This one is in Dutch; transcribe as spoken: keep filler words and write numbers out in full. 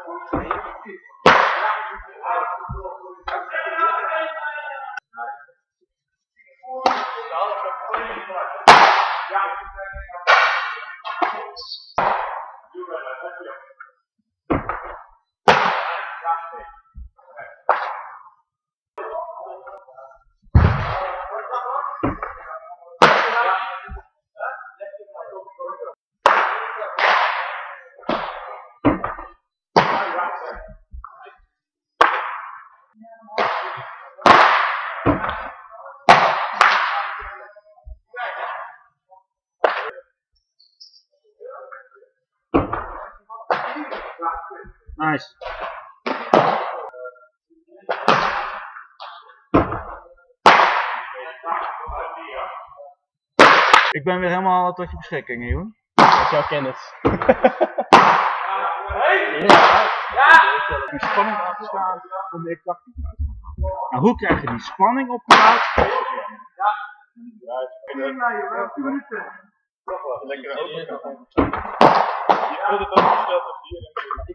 Nice. Ik ben weer helemaal tot je beschikking, Jeroen. Dat is jouw kennis. Een spanning afstaan om de tactiek uit te gaan. Nou, hoe krijg je die spanning opgebouwd? Ja, tien minuten. Toch wel. Lekker overkant. Je kunt het ook besteld op hier.